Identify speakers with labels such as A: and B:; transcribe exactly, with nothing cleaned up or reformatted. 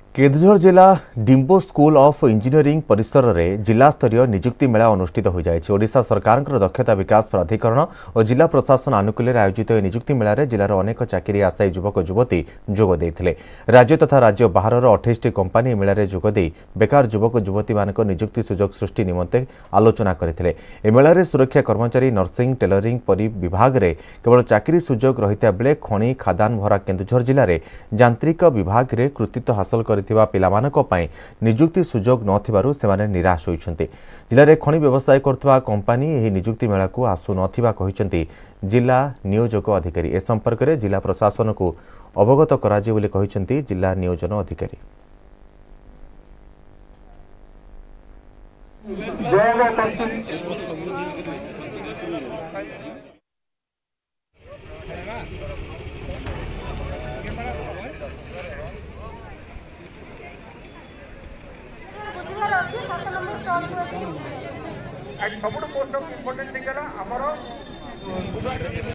A: केन्दुझर जिला डिम्बो school of engineering परिसर में जिला स्तरीय निजुक्ति मेला अनुष्ठित हो जाए। ओडिशा सरकार दक्षता विकास प्राधिकरण और जिला प्रशासन आनुकूल्य आयोजित निजुक्ति मेला रे जिलार अनेक चाकरी आशायी युवक युवती जोग देते। राज्य तथा राज्य बाहर अठाईस टी कंपानी मेला रे जोगदे बेकार युवक युवती मान निजुक्ति सुजोग सृष्टि निमंते आलोचना करते। मेला रे सुरक्षा कर्मचारी नर्सिंग टेलरिंग परि विभाग रे केवल चाकरी सुजोग रहिता बेले खणी खादान भरा केन्दुझर जिले में यांत्रिक विभाग रे कृतित्व हासिल कर निजुक्ति सुजोग नथिबारु सेमाने निराश होइछन्ते। जिले में खଣି व्यवसाय करथवा कंपानी एही निजुक्ति मेला को आसु नथिबा कहिसन्ते जिला नियोजक अधिकारी। ए संपर्क में जिला प्रशासन को अवगत कराजे बोली कहिसन्ते जिला नियोजन अधिकारी।
B: सबुठ मोस्ट इम्पोर्टेंट थिंग है